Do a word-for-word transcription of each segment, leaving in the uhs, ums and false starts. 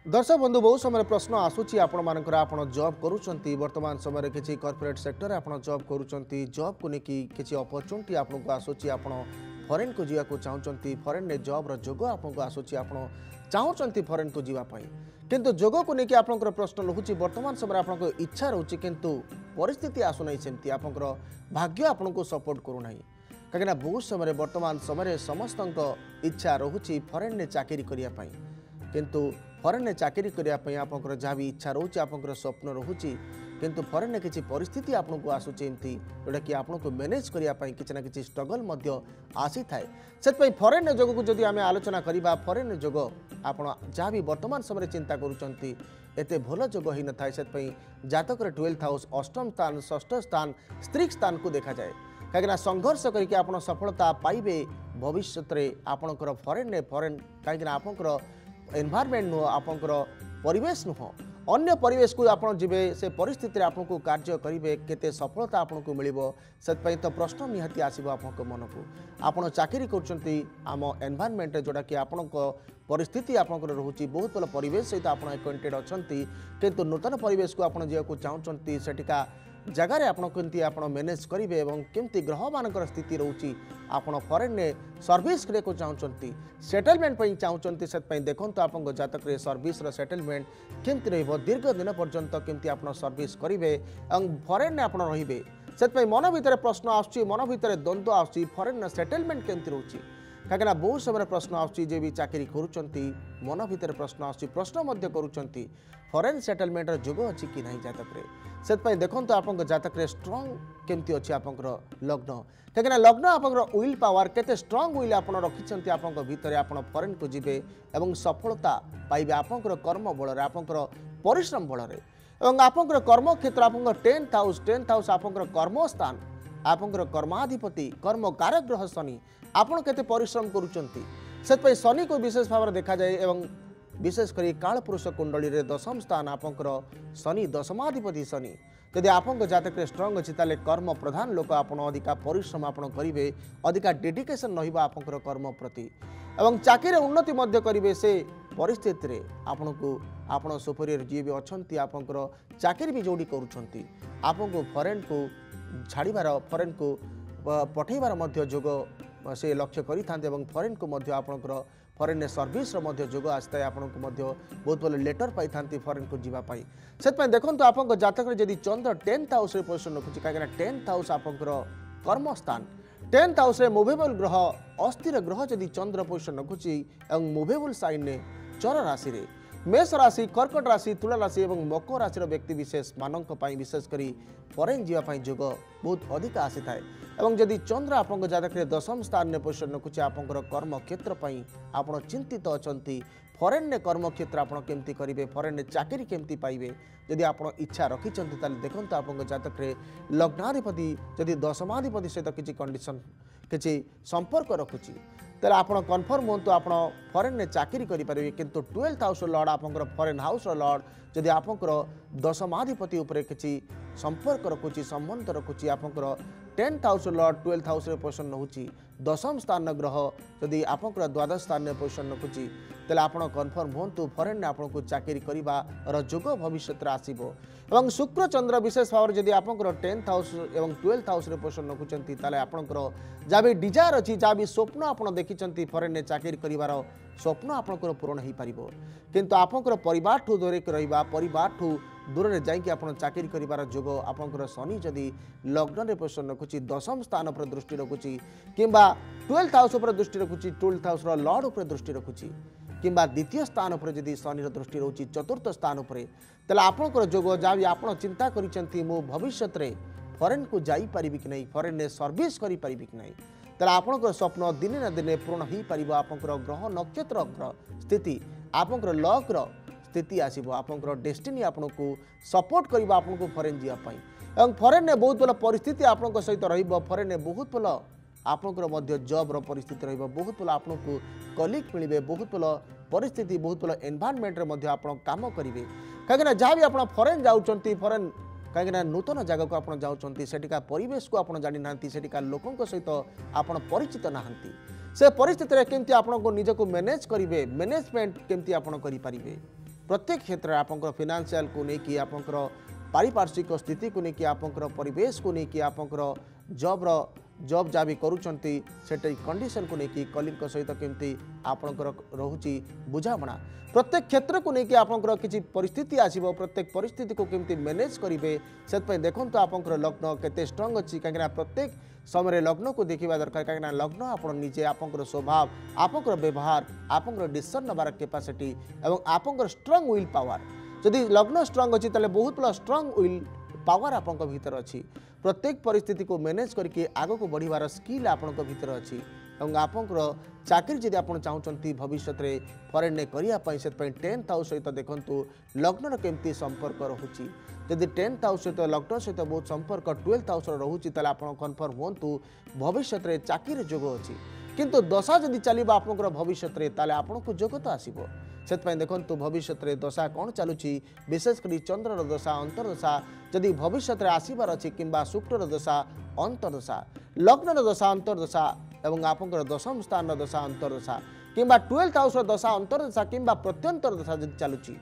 दर्शक बंधु बहुत समय प्रश्न आसूची आपण मानकर आपण जॉब करूछंती वर्तमान समय किसी कॉर्पोरेट सेक्टर आपण जॉब करूछंती जॉब को लेकिन किसी अपॉर्चुनिटी आपको आसूची आपण फॉरेन को जीवा को चाहूचंती फॉरेन ने जॉब रो जोग आपको आसूची आपण चाहूचंती फॉरेन को जीवा पई किंतु जोग को लेकिन आपनकर प्रश्न रहुची वर्तमान समय आपनको इच्छा रहुची किंतु परिस्थिति आसु नै सेमती आपनकर भाग्य आपनको सपोर्ट करू नै कहिना बहुत समय वर्तमान समय समस्तक इच्छा रहुची फॉरेन ने चाकरी करिया पई किंतु फॉरेन ने चाकरी करने आपंकर जहाँ भी इच्छा रोचे आपंकर स्वप्न रोचे किंतु फॉरेन ने किसी परिस्थिति आपको आसूची एमती जोटा कि आपको मैनेज करने किसी ना कि स्ट्रगल आसी थाए से फॉरेन जोग को जदि आम आलोचना करवा फॉरेन जोग आप जहाँ भी वर्तमान समय चिंता करुँच एत भल जोग हो न थाए से जातक ट्वेल्थ हाउस अष्टम स्थान षष्ठ स्थान स्त्री स्थान को देखा जाए कहीं संघर्ष करके आप सफलता पाइबे भविष्य में आपंकर फॉरेन ने फॉरेन कहीं आपंकर एनवायरमेंट नुह आपंकर परिवेश नुह अन्य परिवेश को आप जीवे से परिस्थिति आपको कार्य करेंगे केते सफलता आपको मिल से तो प्रश्न निहाती आसो आप मन को आप चाकरी करम एनवायरमेंट जोटा कि आपण परिस्थिति आपंकर रोचे बहुत भल परिवेश सहित आप एक्वेंटेड अच्छा किंतु नूतन परिवेश को आप जावाक चाहते सेठिका जगार आपड़ी आप मैनेज करेंगे और केमती ग्रह मान स्थिति रोचे आप फॉरेन ने सर्विस को चाहते सेटलमेंट चाहते से देखो आप जातक सर्विस सेटलमेंट केमती दीर्घ दिन पर्यंत केमती आप सर्विस करेंगे और फॉरेन ने आप रे से मन भितर प्रश्न आसुची मन भितर द्वंद्व आसुची फॉरेन सेटलमेंट केमती रोचे कहीं बहुत समय प्रश्न आसुची जे भी चाकरी करुँच मन भितर प्रश्न आसुची प्रश्न करुँच फॉरेन सेटलमेंट जोग अच्छी कि ना जातक से देखो आप जातक स्ट्रंग केमती अच्छी आप लग्न कहीं लग्न आप विल पावर केते स्ट्रंग विल आप रखिंट आप भितर आप फॉरेन को जीवे और सफलता पाइबे आपंकर कर्म बल आपंकर परिश्रम बल और आपंकर कर्म क्षेत्र आप टेन्थ हाउस टेन्थ हाउस आपंकर कर्मस्थान आपंकर कर्माधिपति कर्म कारग्रह शनि आपड़ केते परिश्रम करुँच शनि को विशेष भाव में देखा जाए और विशेषकर कालपुरुष कुंडली रे दशम स्थान आपंकर शनि दशमाधिपति शनि यदि आपंक जातक स्ट्रंग अच्छी ताले कर्म प्रधान लोक आप अधिका परिश्रम आप करेंगे अधिका डेडिकेशन रहा आपंकर कर्म प्रति और चाकरी उन्नति करेंगे से परिस्थिति रे आपन को आपण सुपरियर जी भी अच्छा आपंकर चाकरी भी जोड़ी करुँच आपको फॉरेन को छाड़बार फॉरेन को पठेबार जोग से लक्ष्य करें फॉरेन को आपंकर फॉरेन सर्विस जोग आसता है आपको बहुत भल लेटर पाई था फॉरेन को जीवाई से देखो आप जातक जदि चंद्र टेन्थ हाउस पोजिशन रखुच्छी कहीं टेन्थ हाउस आपंकर कर्मस्थान टेन्थ हाउस मुवेबल ग्रह अस्थिर ग्रह जदि चंद्र पोजिशन रखुच्छी और मुवेबल साइन ने चर राशि रे मेष राशि कर्कट राशि तुला राशि और मकर राशि व्यक्ति विशेष मानक विशेषकर फॉरेन जीवाई जोग बहुत अधिक आसी थाए और जदि चंद्र आप जातक दशम स्थान में पोजिशन रखुच्छे आपंकर कर्म क्षेत्र आप चिंतित अच्छा फॉरेन ने कर्म क्षेत्र आप केमती करेंगे फॉरेन ने चाकरी केमती पाइबे जदि आप इच्छा रखिंट देखो आप जातक लग्नाधिपति जदि दशमाधिपति सहित किसी कंडीशन किसी संपर्क रखुच्छी तेल आप कन्फर्म हूँ आप फॉरेन ने चाकरी करेंगे किंतु ट्वेल्थ हाउस लॉर्ड आपंकर फॉरेन हाउस लॉर्ड जदि आपंकर दशमाधिपति उपरे किसी संपर्क रखुच्छी संबंध रखुच्छी आपंकर tenth house lord twelfth house position रखुच्छी दशम स्थान ग्रह जदि आपंकर द्वादश स्थान में पोजिशन रखुच्छी तेल आप कन्फर्म हूँ फॉरेन ने आपको चाकरी कर जोग भविष्य आसो और शुक्र चंद्र विशेष भाव में जदि आपंकर टेन्थ हाउस और ट्वेल्थ हाउस पोजिशन रखुच्च आपंकर जहाँ भी डिजायर अच्छी जहाँ भी स्वप्न आप देखी फॉरेन ने चाकरी कर स्वप्न आपंकर पूरण हो पार किंतु आपंकर परिवार ठू दूरे रहा परिवार ठू दूर में जाकि आप चाकरी कर जोग आपंकर शनि जदि लग्न में पोजिशन रखुच्छी दशम स्थान पर दृष्टि रखुच्छी किंबा ट्वेल्थ हाउस पर दृष्टि रखुच्छी ट्वेल्थ हाउस लॉर्ड उपर दृष्टि रखुच्छी किंबा द्वितीय स्थान पर जदि शनि दृष्टि रोची चतुर्थ स्थान पर तेल आपंकर जोग जहाँ भी आप चिंता करिसेंती मो भविष्य में फॉरेन को जाई परिबी कि नहीं फॉरेन ने सर्विस करि परिबी कि नहीं तेल आपंकर स्वप्न दिने न दिने पूर्ण हो पार आपंकर ग्रह नक्षत्र स्थिति आपंकर लक स्थिति आसो आपंकर डेस्टिनी आपन को सपोर्ट करवा आपको फॉरेन जीवाई और फॉरेन ने बहुत भल परिस्थिति आप सहित रॉरेन ने बहुत भल आपंकर जॉब परिस्थिति रही बहुत भल आपको कलिग मिले बहुत भल परिस्थिति बहुत भल एनवायरमेंट आप काम करेंगे कहीं जहाँ भी आप फॉरेन जाऊँच फॉरेन कहीं नूतन जगह को आप जाऊँच सेठिका परिवेश को आप जानी ना सेठिका लोकों सहित आप परिचित नहांती से परिस्थिति केमती आपको निजक मैनेज करेंगे मैनेजमेंट केमती आप करेंगे प्रत्येक क्षेत्र में आपंकर फाइनेंशियल को लेकिन आपंकर पारिपार्श्विक स्थिति को लेकिन आपंकर परिवेश को लेकिन आपंकर जॉब रो जॉब जहाँ भी करूँगी से कंडीशन को लेकिन कलिंग सहित केमती आपंकर रोचे बुझाणा प्रत्येक क्षेत्र को लेकिन आपंकर किसी परिस्थिति आसो प्रत्येक परिस्थिति को केमती मैनेज करेंगे से देखो आपंकर लग्न केते स्ट्रंग अच्छी कहीं प्रत्येक समय लग्न को देखा दरकार कहीं लग्न आप निजे आपंकर स्वभाव आपंकर व्यवहार आपंकर डिसीजन नबार कैपेसिटी और आपंकर स्ट्रंग विल पावर जदि लग्न स्ट्रंग अच्छी ताले बहुत बड़ा स्ट्रंग विल पावर आपंक भीतर अच्छी प्रत्येक परिस्थिति को मैनेज करके आग को बढ़िवार स्किल आपंक भीतर अच्छी और आपंकर चाकरी जदि आप चाहते भविष्य में फरेन ने करने से टेन्थ हाउस सहित देखूँ लग्न केमती संपर्क रोचे जदि टेन्थ हाउस सहित लग्न सहित बहुत संपर्क ट्वेल्थ हाउस रोचे आप कन्फर्म हूँ भविष्य में चाकरी जोग अच्छी किंतु दशा जदि चलो आपंकर भविष्य में ताले आपन को जोग तो आसो से देखो भविष्य में दशा कौन चलुची विशेषकर चंद्रर दशा अंतर्दशा जदि भविष्य में आसबार अच्छी कि शुक्र दशा अंतर्दशा लग्न दशा अंतर्दशा एवं आपंकर दशम स्थान दशा अंतर्दशा कि ट्वेल्थ हाउस दशा अंतर्दशा कि प्रत्यंतर दशा जब चलुची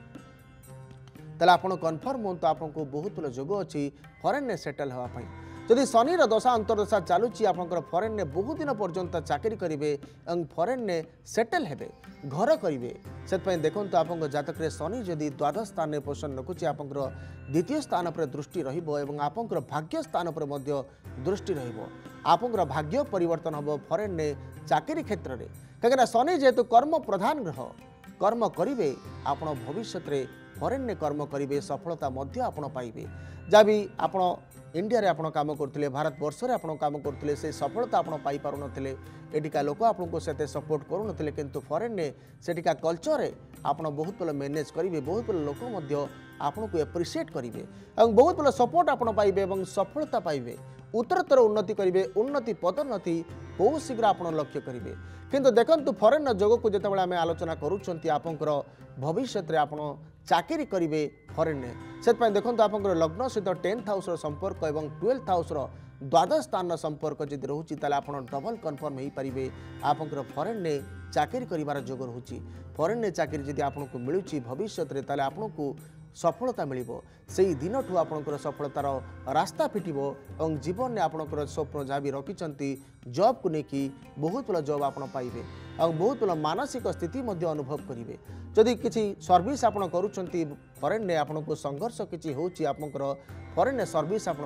ताले आपन कन्फर्म हूँ आपको बहुत बड़ा जोग अच्छी फरेन ने सेटल होगापाई जदि शनि दशा अंतर्दशा चलुची आपंकर फरेन ने बहुत दिन पर्यंत चाकरी करेंगे और फरेन ने सेटल हेबे घर करेंगे से देखो आप जातक शनि जदि द्वादश स्थान में पोषण रखुच्छे आपंकर द्वितीय स्थान पर दृष्टि रही आपंकर भाग्य स्थान पर दृष्टि रपंकर भाग्य परिवर्तन हम फरेन ने चाकरी क्षेत्र में कहीं शनि जेहेतु कर्म प्रधान ग्रह कर्म करेंगे आप भविष्य में फरेन ने कर्म करेंगे सफलता आपण पाइबे जहाँ भी आप इंडिया रे आपण काम करते भारत वर्ष में आपण काम करते से सफलता आपण पाई पारु नथिले एटिका लोक आपको से सपोर्ट करू नथिले किंतु फरेन ने सेटिका कल्चर आपण बहुत बड़ा मैनेज करेंगे बहुत बड़ा लोक मध्य आपन को एप्रिशिएट करेंगे और बहुत बड़ा सपोर्ट आपण पाइबे और सफलता पाइबे उत्तरोत्तर उन्नति करेंगे उन्नति पदोन्नति बहुत शीघ्र आप लक्ष्य करेंगे किंतु देखंतु फरेन जोग को जितेबाला आम आलोचना करूँ आपंकर भविष्य में आप चाकरी करेंगे फरेन ने से देखो आपंकर लग्न सहित टेन्थ हाउस संपर्क और ट्वेल्थ हाउस द्वादश स्थान संपर्क जब रोचे आप डबल कन्फर्म हो पारे आपंकर फरेन ने चाकरी कर जोग रोचे फरेन ने चाकरी जब आपको मिलूँ भविष्य में आपन को सफलता मिल से दिन ठू आपंकर सफलतार रास्ता फिट और जीवन में आपंकर स्वप्न जहाँ भी रखी जॉब को लेकिन बहुत बड़ा जॉब आप पाइबे और बहुत बड़ा मानसिक स्थिति अनुभव करेंगे जदि किसी सर्विस आप करुँच फरेन ने आपको संघर्ष किसी होची आपंकर फरेन ने सर्विस आप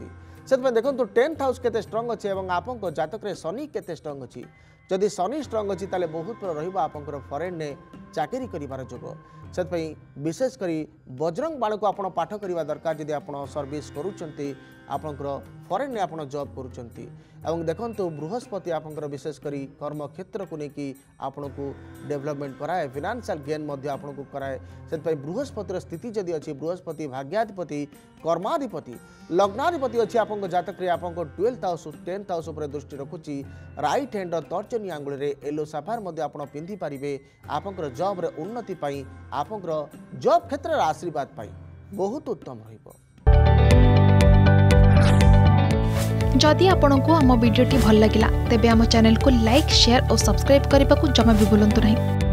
करुँच देखो टेन्थ हाउस केते स्ट्रंग अच्छे और आपंक जातक शनि केते स्ट्रंग अच्छी जदि शनि स्ट्रंग अच्छी ताले बहुत बड़ा रहिबा आपंकर फरेन ने चाकरी करिवार जोग से विशेषकर बजरंग बाण को आप पाठ करवा दरकार जदि आप सर्विस करुँच आपंकर फरेन ने आप जॉब करुँच एवं देखो बृहस्पति आपंकर विशेषकर कर्म क्षेत्र को लेकिन आपन को डेवलपमेंट कराए फाइनेंशियल गेन आपको कराए से बृहस्पतिर स्थिति जदि अच्छी बृहस्पति भाग्याधिपति कर्माधिपति लग्नाधिपति अच्छी आप जातक आप ट्वेल्थ हाउस टेन्थ हाउस पर दृष्टि रखुच्छी राइट हैंड तर्जनी आंगुल में येलो साफार आप पिंधि पारे आपंकर जॉब रे उन्नति पाई आपंकर जॉब क्षेत्र में आशीर्वाद पाई बहुत उत्तम रहिबो। जदि आपंक आम भिडी भल लगा तेब आम चैनल को लाइक शेयर और सब्सक्राइब करने को जमा भी भूलु नहीं।